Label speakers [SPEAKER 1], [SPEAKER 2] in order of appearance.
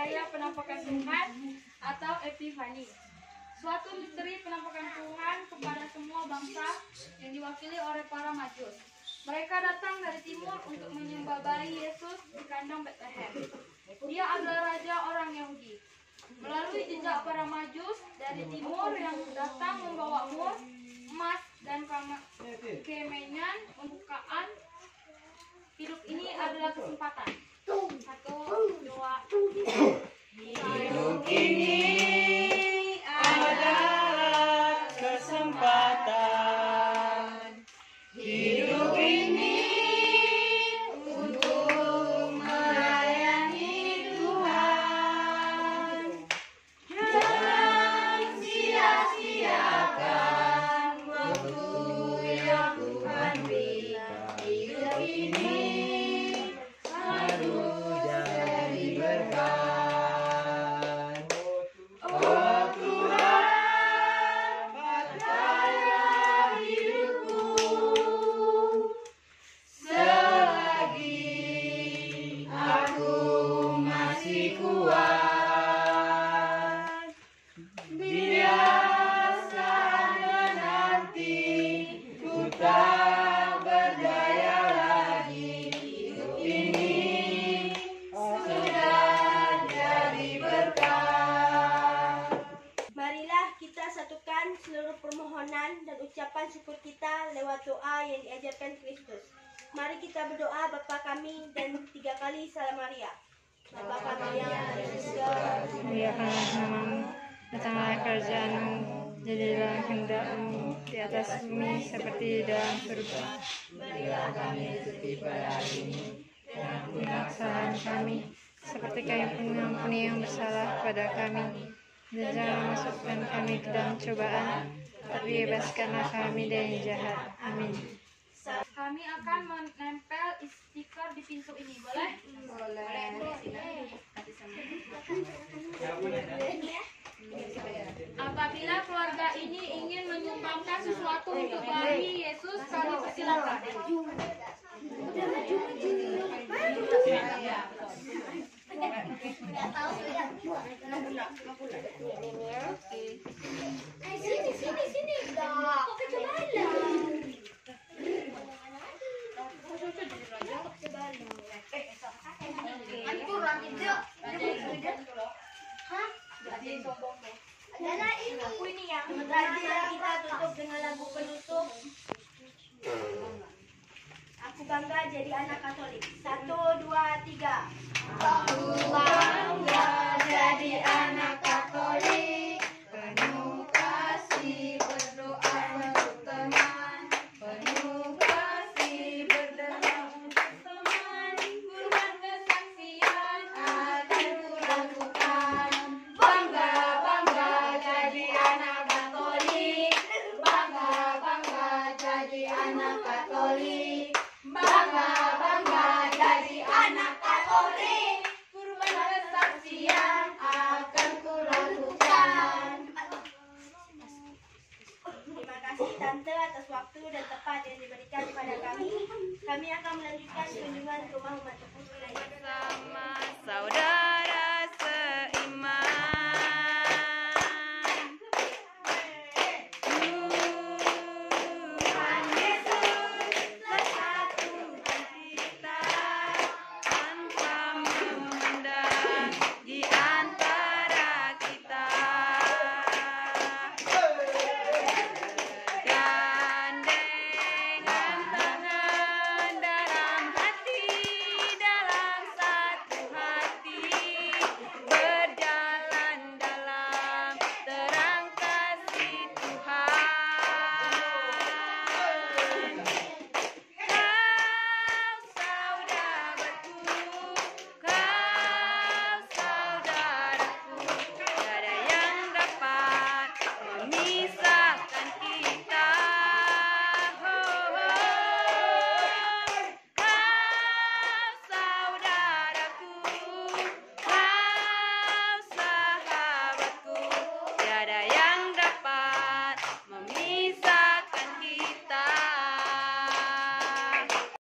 [SPEAKER 1] perayaan penampakan Tuhan atau Epifani, suatu misteri penampakan Tuhan kepada semua bangsa yang diwakili oleh para Majus. Mereka datang dari timur untuk menyembah bayi Yesus di kandang Bethlehem. Dia adalah raja orang Yahudi. Melalui jejak para Majus dari timur yang datang membawa mur, emas, dan kemenyan pembukaan hidup ini adalah kesempatan. 1, 2,
[SPEAKER 2] hidup ini adalah kesempatan. Hidup ini untuk melayani Tuhan. Jangan sia-siakan waktu yang Tuhan beri. Hidup ini harus jadi berkat. Oh Tuhan, percaya hidupku selagi aku masih kuat. Biar saatnya nanti ku tak berdaya lagi. Hidup ini sudah jadi berkat.
[SPEAKER 3] Marilah kita satukan seluruh permohonan dan ucapan syukur kita lewat doa yang diajarkan Kristus. Mari kita berdoa Bapa kami dan 3 kali Salam Maria. Bapa kami yang ada di surga,
[SPEAKER 4] muliakanlah namamu, datanglah kerajaanmu, jadilah kehendak-mu di atas bumi seperti di dalam surga.
[SPEAKER 2] Berilah kami rezeki pada hari ini, dan ampunilah
[SPEAKER 4] Kesalahan kami, seperti kami pun mengampuni yang bersalah kepada kami. Dan jangan masukkan kami ke dalam cobaan, tapi bebaskanlah kami dari jahat. Amin.
[SPEAKER 1] kami akan menempel stiker di pintu ini, boleh? Apabila keluarga ini ingin menyumbangkan sesuatu untuk bayi Yesus, kami persilakan.
[SPEAKER 3] Sini. Kok kecobalan? Adalah ini. Aku ini yang kita tutup dengan lagu penutup. Aku bangga jadi anak Katolik. 1, 2, 3.
[SPEAKER 2] Aku bangga jadi anak Katolik, penuh kasih berdoa untuk teman, penuh kasih berdoa untuk teman, kurban kesaksian akan kulakukan. Bangga jadi anak Katolik, bangga jadi anak Katolik, bangga jadi anak Katolik, kurban kesaksian akan kulakukan.
[SPEAKER 3] Terima kasih Tante atas waktu dan tempat yang diberikan kepada kami. Kami akan melanjutkan kunjungan ke rumah umat Tuhan.
[SPEAKER 4] Sama saudara.